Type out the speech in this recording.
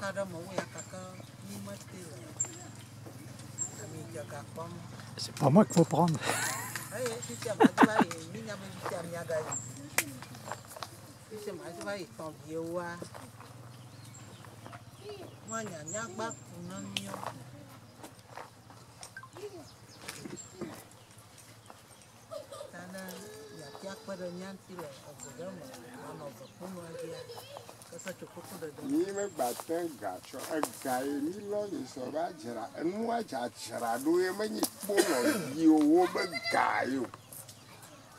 C'est pas moi qu'il faut prendre. Ni me baten gacho agaye ni lo ni so ba jira enu aja jira do e manyi po lo yi owo be gayo